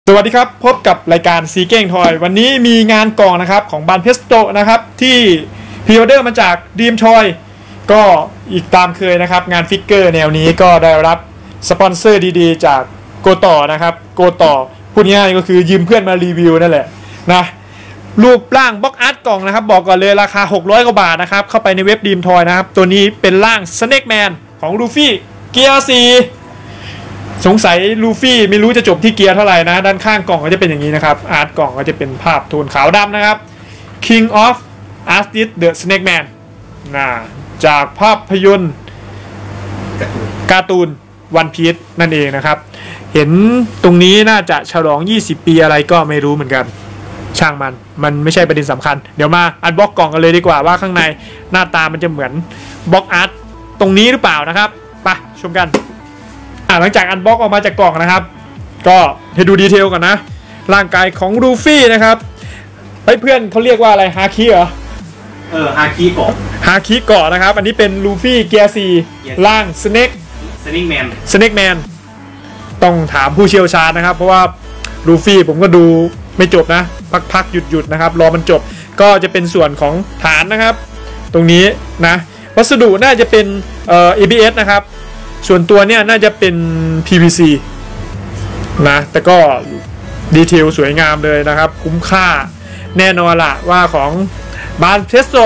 สวัสดีครับพบกับรายการซีเก้งทอยวันนี้มีงานกล่องนะครับของบานเพสโตนะครับที่พรีออเดอร์มาจากดีมทอยก็อีกตามเคยนะครับงานฟิกเกอร์แนวนี้ก็ได้รับสปอนเซอร์ดีๆจากโกต่อนะครับโกต่อพูดง่ายก็คือยืมเพื่อนมารีวิวนั่นแหละนะรูปร่างบ็อกอาร์ตกล่องนะครับบอกก่อนเลยราคา600กว่าบาทนะครับเข้าไปในเว็บดีมทอยนะครับตัวนี้เป็นร่างสเน็กแมนของลูฟี่เกียร์4สงสัยลูฟี่ไม่รู้จะจบที่เกียร์เท่าไหร่นะด้านข้างกล่องก็จะเป็นอย่างนี้นะครับอาร์ตกล่องก็จะเป็นภาพโทนขาวดำนะครับ King of Artist the Snake Man จากภาพยนตร์การ์ตูน One Piece นั่นเองนะครับเห็นตรงนี้น่าจะฉลอง20ปีอะไรก็ไม่รู้เหมือนกันช่างมันไม่ใช่ประเด็นสำคัญเดี๋ยวมาอันบ็อกกล่องกันเลยดีกว่าว่าข้างในหน้าตามันจะเหมือนบ็อกอาร์ตตรงนี้หรือเปล่านะครับไปชมกันหลังจากอันบ็อกออกมาจากกล่องนะครับก็ให้ดูดีเทลก่อนนะร่างกายของลูฟี่นะครับเพื่อนเขาเรียกว่าอะไรฮาคิเหรอฮาคิเกาะนะครับอันนี้เป็นลูฟี่เกียร์4ร่างสเน็กแมนต้องถามผู้เชี่ยวชาญนะครับเพราะว่าลูฟี่ผมก็ดูไม่จบนะพักหยุดนะครับรอมันจบก็จะเป็นส่วนของฐานนะครับตรงนี้นะวัสดุน่าจะเป็นABS นะครับส่วนตัวเนี่ยน่าจะเป็น PVC นะแต่ก็ดีเทลสวยงามเลยนะครับคุ้มค่าแน่นอนล่ะว่าของบานเพสโต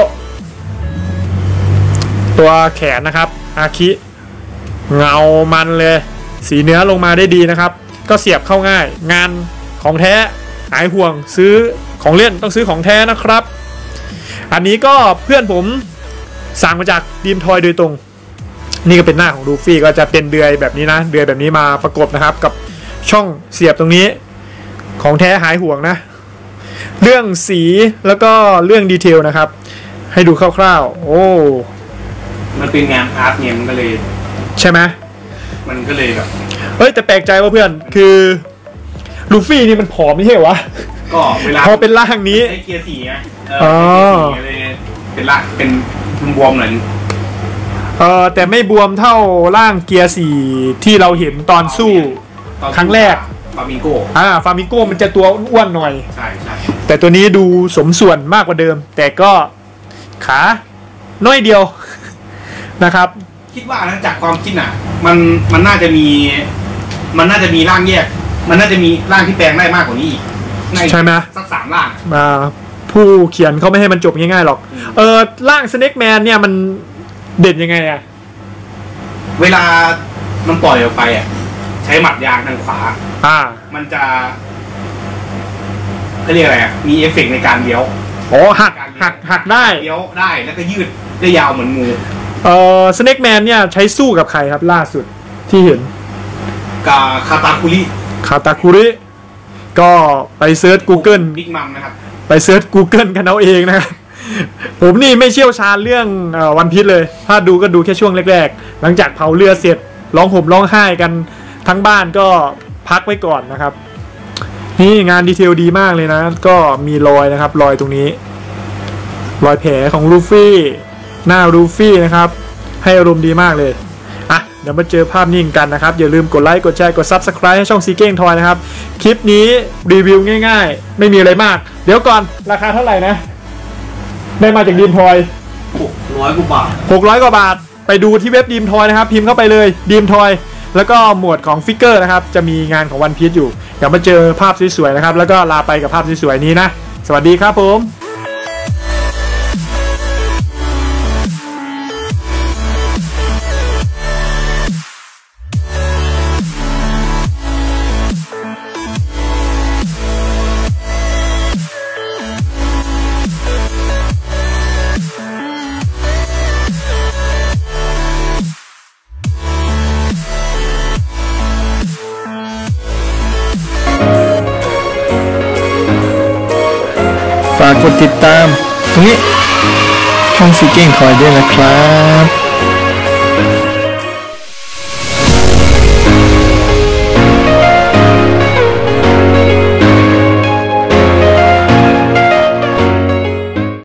ตัวแขนนะครับอาคิเงามันเลยสีเนื้อลงมาได้ดีนะครับก็เสียบเข้าง่ายงานของแท้หายห่วงซื้อของเล่นต้องซื้อของแท้นะครับอันนี้ก็เพื่อนผมสั่งมาจากดีมทอยโดยตรงนี่ก็เป็นหน้าของลูฟี่ก็จะเป็นเดือยแบบนี้นะเดือยแบบนี้มาประกบนะครับกับช่องเสียบตรงนี้ของแท้หายห่วงนะเรื่องสีแล้วก็เรื่องดีเทลนะครับให้ดูคร่าวๆโอ้มันเป็นงานอาร์ตเนี่ยมันก็เลยใช่ไหมมันก็เลยแบบแต่แปลกใจว่าเพื่อนคือลูฟี่นี่มันผอมไม่ใช่วะก็เวลาพอเป็นร่างนี้เกียร์4นะเลยเป็นร่างเป็นบวมหน่อยแต่ไม่บวมเท่าร่างเกียร์4ที่เราเห็นตอนสู้ครั้งแรกฟามิงโก้มันจะตัวอ้วนหน่อยใช่แต่ตัวนี้ดูสมส่วนมากกว่าเดิมแต่ก็ขาน้อยเดียวนะครับคิดว่านะจากความคิดน่ะมันน่าจะมีร่างแยกมันน่าจะมีร่างที่แปลงได้มากกว่านี้อีกใช่ไหมสัก3ร่างผู้เขียนเขาไม่ให้มันจบง่ายๆหรอกร่างสเน็กแมนเนี่ยมันเด่นยังไงอะเวลามันปล่อยออกไปอะใช้หมัดยางทางขวามันจะเรียกอะไรอะมีเอฟเฟกต์ในการเลี้ยวหักได้เลี้ยวได้แล้วก็ยืดได้ยาวเหมือนงูสเน็กแมนเนี่ยใช้สู้กับใครครับล่าสุดที่เห็นกับคาตาคุริก็ไปเซิร์ช Google บิ๊กมัมนะครับไปเซิร์ช Google กันเอาเองนะครับผมนี่ไม่เชี่ยวชาญเรื่องวันพีซเลยถ้าดูก็ดูแค่ช่วงแรกๆหลังจากเผาเรือเสร็จร้องห่มร้องไห้กันทั้งบ้านก็พักไว้ก่อนนะครับนี่งานดีเทลดีมากเลยนะก็มีรอยนะครับรอยตรงนี้รอยแผลของลูฟี่หน้าลูฟี่นะครับให้อารมณ์ดีมากเลยเดี๋ยวมาเจอภาพนิ่งกันนะครับอย่าลืมกดไลค์กดแชร์กด Subscribe ให้ช่องซีเก้งทอยนะครับคลิปนี้รีวิวง่ายๆไม่มีอะไรมากเดี๋ยวก่อนราคาเท่าไหร่นะได้มาจากดีมทอย 600 กว่าบาท 600 กว่าบาทไปดูที่เว็บดีมทอยนะครับพิมพ์เข้าไปเลยดีมทอยแล้วก็หมวดของฟิกเกอร์นะครับจะมีงานของวันพีซอยู่เดี๋ยวมาเจอภาพสวยๆนะครับแล้วก็ลาไปกับภาพสวยๆนี้นะสวัสดีครับผมฝากกดติดตามตรงนี้ช่องซีเก้งทอยด้วยนะครับ